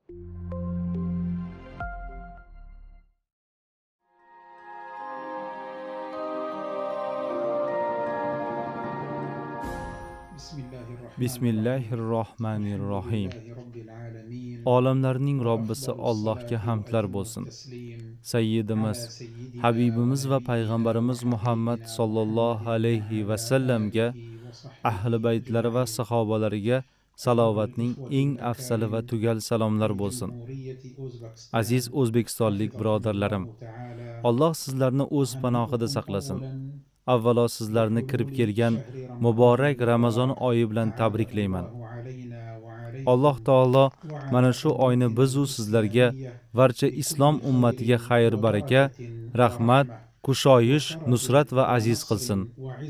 Bismillahirrohmanirrohim. Olamlarning Robbisi Allohga hamdlar bo'lsin. Sayyidimiz, Habibimiz va payg'ambarimiz Muhammad sallallohu alayhi va sallamga, ahli baytlari va sahobalariga salovatning eng afsali va tugal salomlar bo'lsin. Aziz o'zbekistonlik birodarlarim, Alloh sizlarni o'z panohida saqlasin. Avvalo sizlarni kirib kelgan muborak Ramazon oyi bilan tabriklayman. Alloh taolo mana shu oyni biz u sizlarga, barcha islom ummatiga xayr, baraka, rahmat, kushoyish, nusrat va aziz qilsin.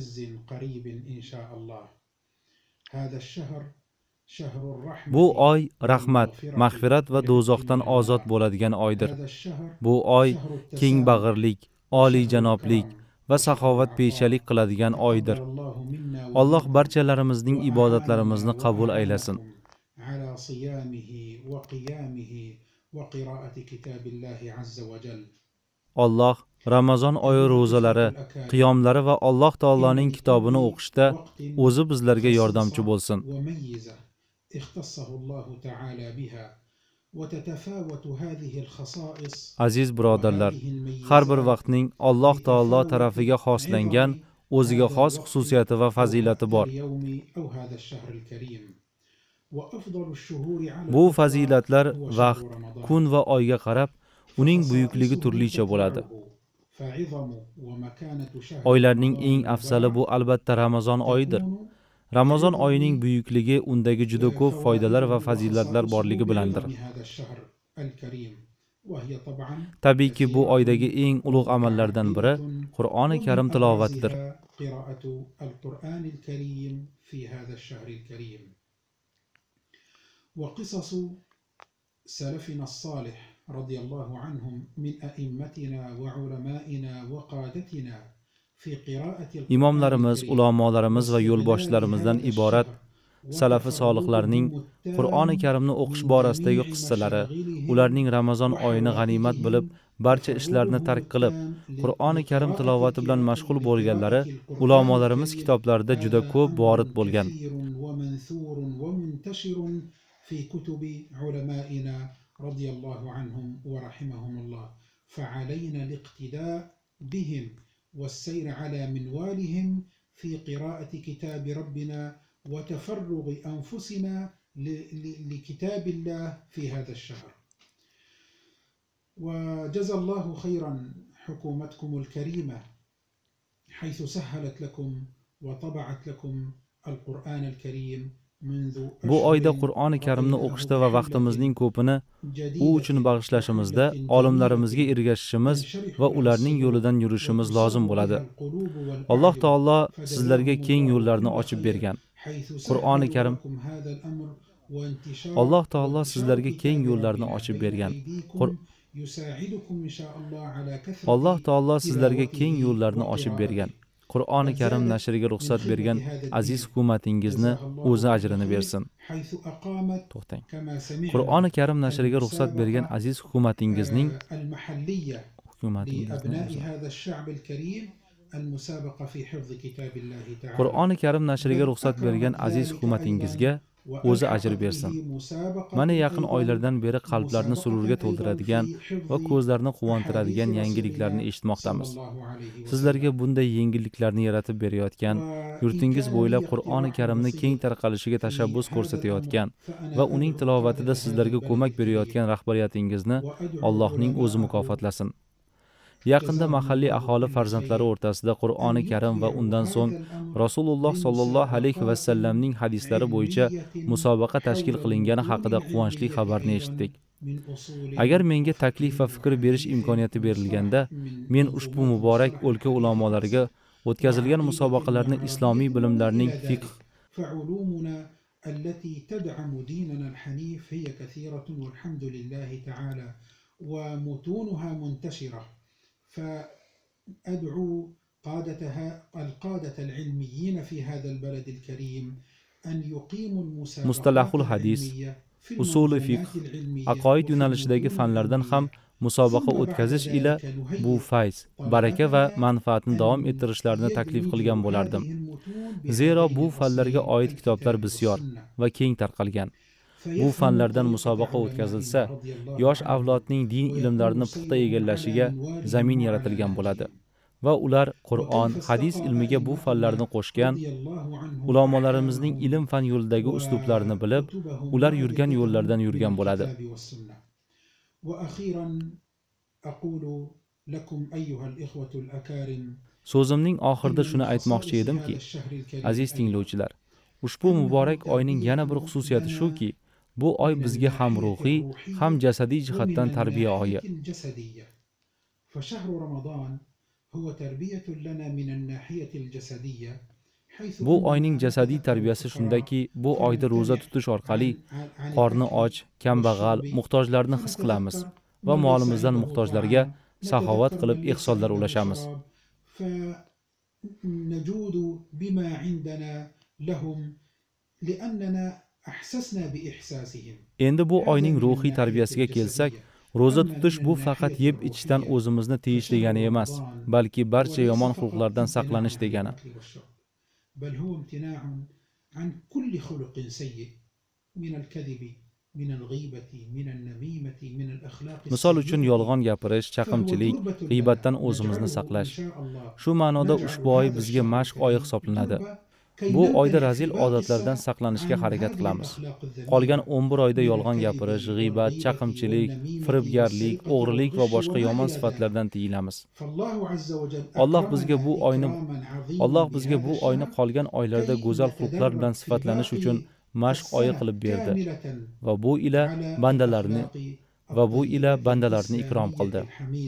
Bu oy rahmat, mag'firat va do'zaxdan ozod bo'ladigan oydir. Bu oy keng bag'irlik, oliy janoblik va saxovatpeshalik qiladigan oydir. Alloh barchalarimizning ibodatlarimizni qabul aylasin. Alloh Ramazon oyi ro'zalari, qiyomlari va Alloh taoloning kitobini o'qishda o'zi bizlarga yordamchi bo'lsin. Aziz birodarlar, har bir vaqtning Alloh taolo tarafiga xoslangan o'ziga xos xususiyati va fazilati bor. Bu fazilatlar vaqt, kun va oyga qarab uning buyukligi turlicha bo'ladi. Oylarning eng afzali bu albatta Ramazon oyidir. Ramazon oyining buyukligi undagi juda ko'p foydalar va fazilatlar borligi bilandir. Tabiiyki bu oydagi eng ulug' amallardan biri Qur'oni Karim tilovatidir. وقصص سلفنا الصالح رضي الله عنهم من أئمتنا وعلمائنا وقادتنا في قراءة İmomlarimiz, ulamolarimiz va yo'lboshlarimizdan iborat salafi solihlarning Qur'oni Karimni o'qish borasidagi qissalari, ularning Ramazon oyini g'animat bilib, barcha ishlarni tark qilib, Qur'oni Karim tilovati bilan mashg'ul bo'lganlari ulamolarimiz kitoblarida juda ko'p vorid bo'lgan. في كتب علمائنا رضي الله عنهم ورحمهم الله فعلينا الاقتداء بهم والسير على منوالهم في قراءة كتاب ربنا وتفرغ أنفسنا لكتاب الله في هذا الشهر. وجزى الله خيرا حكومتكم الكريمة حيث سهلت لكم وطبعت لكم القرآن الكريم. Bu oyda Qur'oni Karimni o'qishda va vaqtimizning ko'pini u uchun bag'ishlashimizda olimlarimizga ergashishimiz va ularning yo'lidan yurishimiz lozim bo'ladi. Alloh taolo sizlarga keng yo'llarni ochib bergan. Qur'oni Karim Alloh taolo sizlarga keng yo'llarni ochib bergan. Alloh taolo sizlarga keng yo'llarni ochib bergan. Qur'oni Karim nashriga ruxsat bergan aziz hukumatingizni o'zi ajrini bersin. To'xtang. Qur'oni Karim nashriga ruxsat bergan aziz hukumatingizning Qur'oni Karim nashriga ruxsat bergan aziz hukumatingizga o'zi ajr bersin. Mana yaqin oylardan beri qalblarni sururga to'ldiradigan va ko'zlarni quvontiradigan yangiliklarni eshitmoqdamiz. Sizlarga bunday yengilliklarni yaratib berayotgan, yurtingiz bo'ylab Qur'oni Karimni keng tarqalishiga tashabbus ko'rsatayotgan va uning tilovatida sizlarga ko'mak berayotgan rahbariyatingizni Allohning o'zi mukofotlasin. Yaqinda mahalliy aholi farzandlari o'rtasida Qur'oni Karim va undan so'ng Rasululloh sollallohu alayhi va sallamning hadislari bo'yicha musobaqa tashkil qilingani haqida quvonchli xabarni eshitdik. Agar menga taklif va fikr berish imkoniyati berilganda, men ushbu muborak o'lka ulamolariga o'tkazilgan musobaqalarni islomiy bilimlarning fiqh التي تدعم ديننا الحنيف هي كثيرة والحمد لله تعالى ومتونها منتشرة. فأدعو القادة العلميين في هذا البلد الكريم أن يقيموا المسابقات مصطلح الحديث usuli fiqh, aqoid yo'nalishidagi fanlardan ham musobaqa o'tkazish ila bu fayz, baraka va manfaatni davom ettirishlarini taklif qilgan bo'lardim. Zero bu fanlarga oid kitoblar bisyor va keng tarqalgan. Bu fanlardan musobaqa o'tkazilsa, yosh avlodning din ilmlarini puxta egallashiga zamin yaratilgan bo'ladi va ular Qur'on, hadis ilmiga bu fanlarni qo'shgan, ulamolarimizning ilm fan yo'lidagi uslublarini bilib, ular yurgan yo'llardan yurgan bo'ladi. So'zimning oxirida shuni aytmoqchi edimki, aziz tinglovchilar, ushbu muborak oyning yana bir xususiyati shuki, bu oy bizga ham ruhiy, ham jasadiy jihatdan tarbiya oyi. Bu oyning jasadiy tarbiyasi shundaki, bu oyda ro'za tutish orqali qorni och, kambag'al, muhtojlarni his qilamiz va molimizdan muhtojlarga saxovat qilib ihsonlar ulashamiz. Endi bu oyning ruhiy tarbiyasiga kelsak, ro'za tutish bu faqat yeb ichishdan o'zimizni tiyish degani emas, balki barcha yomon xulqlardan saqlanish degani. Misol uchun yolg'on gapirish, chaqimchilik, g'iybatdan o'zimizni saqlash. Shu ma'noda ushbu oy bizga mashq oyi hisoblanadi. Bu oyda razil odatlardan saqlanishga harakat qilamiz. Qolgan 11 oyda yolg'on gapirish, g'iybat, chaqimchilik, firibgarlik, o'g'rilik va boshqa yomon sifatlardan tiyilamiz. Alloh bizga bu oyni qolgan oylarda go'zal xulqlar bilan sifatlanish uchun mashq oyi qilib berdi va bu ila bandalarni ikrom qildi.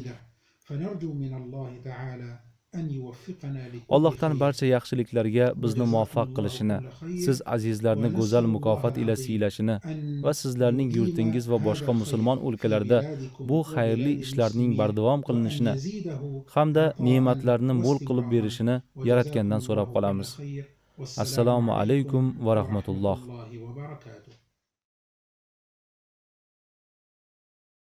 Allohdan barcha yaxshiliklarga bizni muvaffaq qilishini, siz azizlarni go'zal mukofot ila siylashini va sizlarning yurtingiz va boshqa musulmon o'lkalarda bu xayrli ishlarning bardavom qilinishini hamda ne'matlarni mo'l qilib berishini Yaratgandan so'rab qolamiz. Assalomu alaykum va rahmatulloh.